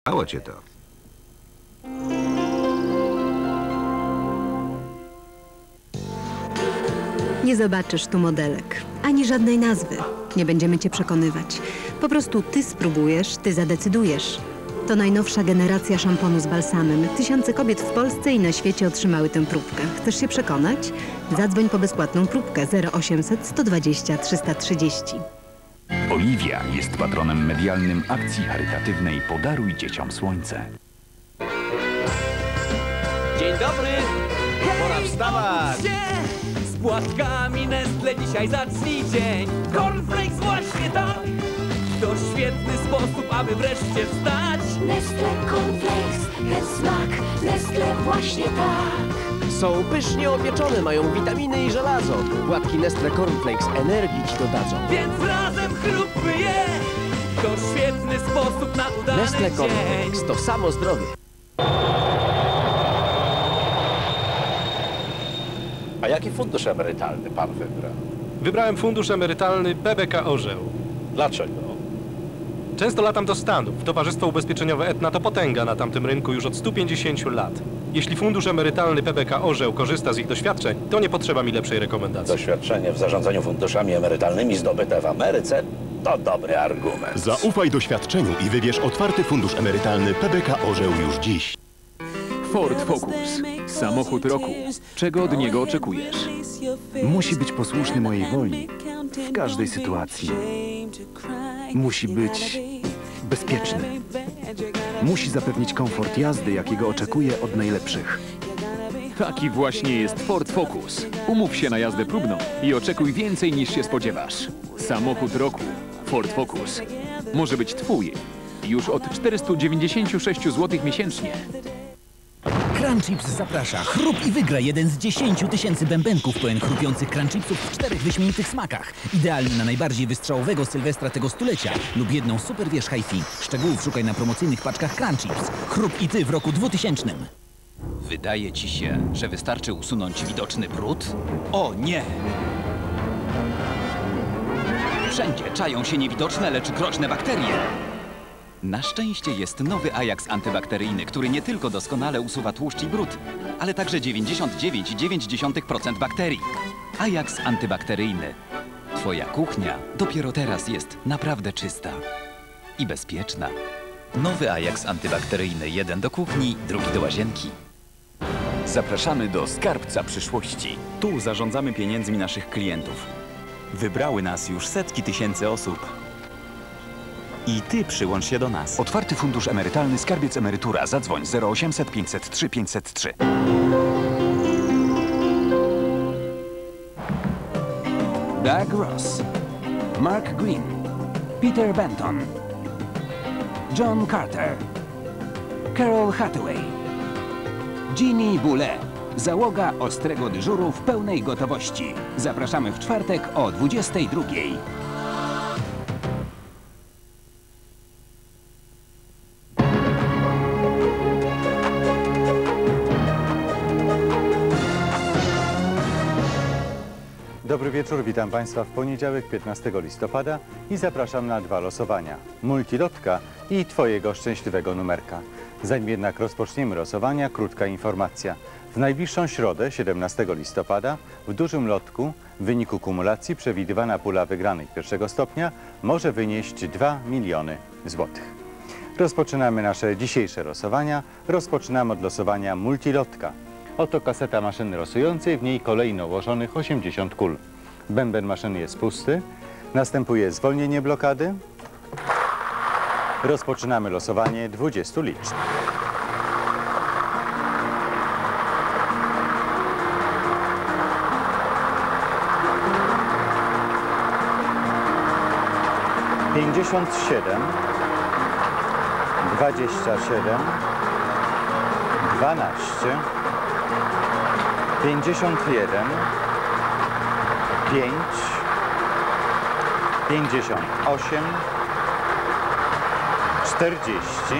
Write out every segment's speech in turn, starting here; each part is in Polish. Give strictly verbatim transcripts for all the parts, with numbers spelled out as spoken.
Mało cię to. Nie zobaczysz tu modelek, ani żadnej nazwy. Nie będziemy cię przekonywać. Po prostu ty spróbujesz, ty zadecydujesz. To najnowsza generacja szamponu z balsamem. Tysiące kobiet w Polsce i na świecie otrzymały tę próbkę. Chcesz się przekonać? Zadzwoń po bezpłatną próbkę zero osiemset sto dwadzieścia trzysta trzydzieści. Oliwia jest patronem medialnym akcji charytatywnej Podaruj dzieciom słońce. Dzień dobry! Pora wstawać! Z płatkami Nestle dzisiaj zacznij dzień. Cornflakes właśnie tak! To świetny sposób, aby wreszcie wstać. Nestle Cornflakes, ten smak, Nestle właśnie tak. Są pysznie opieczone, mają witaminy i żelazo. Płatki Nestle Cornflakes energii ci dodadzą. Więc razem chrupmy je! To świetny sposób na udany Nestle dzień. Cornflakes to samo zdrowie. A jaki fundusz emerytalny pan wybrał? Wybrałem fundusz emerytalny P B K Orzeł. Dlaczego? Często latam do Stanów. Towarzystwo Ubezpieczeniowe Aetna to potęga na tamtym rynku już od stu pięćdziesięciu lat. Jeśli fundusz emerytalny P B K Orzeł korzysta z ich doświadczeń, to nie potrzeba mi lepszej rekomendacji. Doświadczenie w zarządzaniu funduszami emerytalnymi zdobyte w Ameryce to dobry argument. Zaufaj doświadczeniu i wybierz otwarty fundusz emerytalny P B K Orzeł już dziś. Ford Focus. Samochód roku. Czego od niego oczekujesz? Musi być posłuszny mojej woli w każdej sytuacji. Musi być bezpieczny. Musi zapewnić komfort jazdy, jakiego oczekuję od najlepszych. Taki właśnie jest Ford Focus. Umów się na jazdę próbną i oczekuj więcej niż się spodziewasz. Samochód roku. Ford Focus. Może być twój już od czterystu dziewięćdziesięciu sześciu złotych miesięcznie. Crunchips zaprasza. Chrup i wygraj jeden z dziesięciu tysięcy bębenków pełen chrupiących crunchipsów w czterech wyśmienitych smakach. Idealny na najbardziej wystrzałowego Sylwestra tego stulecia lub jedną super wież hi-fi. Szczegółów szukaj na promocyjnych paczkach Crunchips. Chrup i ty w roku dwutysięcznym. Wydaje ci się, że wystarczy usunąć widoczny brud? O nie! Wszędzie czają się niewidoczne, lecz groźne bakterie. Na szczęście jest nowy Ajax antybakteryjny, który nie tylko doskonale usuwa tłuszcz i brud, ale także dziewięćdziesiąt dziewięć przecinek dziewięć procent bakterii. Ajax antybakteryjny. Twoja kuchnia dopiero teraz jest naprawdę czysta i bezpieczna. Nowy Ajax antybakteryjny. Jeden do kuchni, drugi do łazienki. Zapraszamy do skarbca przyszłości. Tu zarządzamy pieniędzmi naszych klientów. Wybrały nas już setki tysięcy osób. I ty przyłącz się do nas. Otwarty fundusz emerytalny Skarbiec Emerytura. Zadzwoń zero osiemset pięćset trzy pięćset trzy. Doug Ross, Mark Green, Peter Benton, John Carter, Carol Hathaway, Ginny Boulet. Załoga ostrego dyżuru w pełnej gotowości. Zapraszamy w czwartek o dwudziestej drugiej. Dobry wieczór, witam Państwa w poniedziałek piętnastego listopada i zapraszam na dwa losowania. Multilotka i Twojego szczęśliwego numerka. Zanim jednak rozpoczniemy losowania, krótka informacja. W najbliższą środę, siedemnastego listopada, w dużym lotku w wyniku kumulacji przewidywana pula wygranych pierwszego stopnia może wynieść dwa miliony złotych. Rozpoczynamy nasze dzisiejsze losowania. Rozpoczynamy od losowania Multilotka. Oto kaseta maszyny losującej, w niej kolejno ułożonych osiemdziesiąt kul. Bęben maszyny jest pusty. Następuje zwolnienie blokady. Rozpoczynamy losowanie dwudziestu liczb. pięćdziesiąt siedem, dwadzieścia siedem, dwanaście, pięćdziesiąt jeden, pięć, pięćdziesiąt osiem, czterdzieści,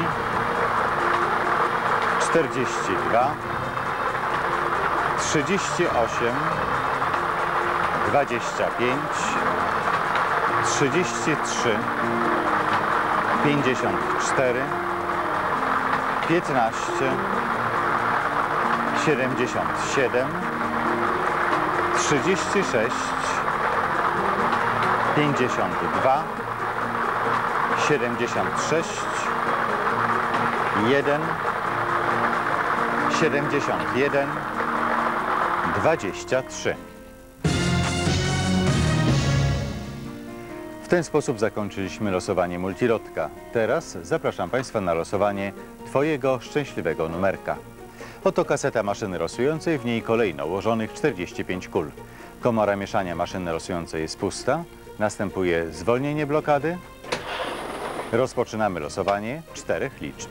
czterdzieści dwa, trzydzieści osiem, dwadzieścia pięć, trzydzieści trzy, pięćdziesiąt cztery, piętnaście, siedemdziesiąt siedem, trzydzieści sześć, pięćdziesiąt dwa, siedemdziesiąt sześć, jeden, siedemdziesiąt jeden, dwadzieścia trzy. W ten sposób zakończyliśmy losowanie multilotka. Teraz zapraszam Państwa na losowanie Twojego szczęśliwego numerka. Oto kaseta maszyny losującej, w niej kolejno ułożonych czterdzieści pięć kul. Komora mieszania maszyny losującej jest pusta. Następuje zwolnienie blokady. Rozpoczynamy losowanie czterech liczb.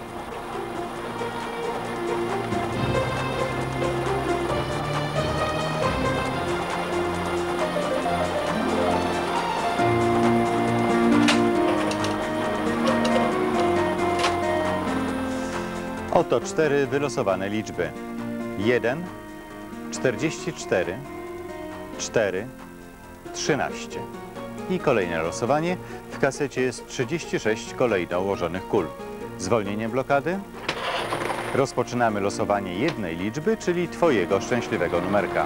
Oto cztery wylosowane liczby. jeden, czterdzieści cztery, cztery, trzynaście. I kolejne losowanie. W kasecie jest trzydzieści sześć kolejno ułożonych kul. Zwolnienie blokady. Rozpoczynamy losowanie jednej liczby, czyli Twojego szczęśliwego numerka.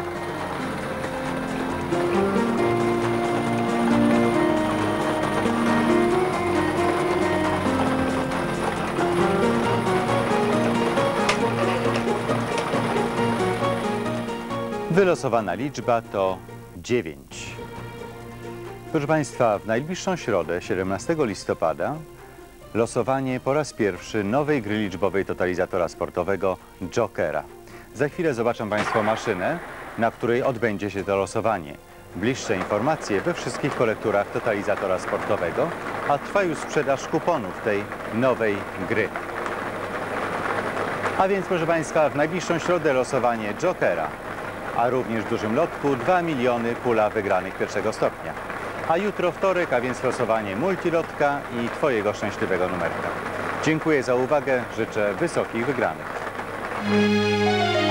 Wylosowana liczba to dziewięć. Proszę Państwa, w najbliższą środę, siedemnastego listopada, losowanie po raz pierwszy nowej gry liczbowej totalizatora sportowego Jokera. Za chwilę zobaczą Państwo maszynę, na której odbędzie się to losowanie. Bliższe informacje we wszystkich kolekturach totalizatora sportowego, a trwa już sprzedaż kuponów tej nowej gry. A więc, proszę Państwa, w najbliższą środę losowanie Jokera, a również w dużym lotku dwa miliony pula wygranych pierwszego stopnia. A jutro wtorek, a więc losowanie multilotka i Twojego szczęśliwego numerka. Dziękuję za uwagę, życzę wysokich wygranych.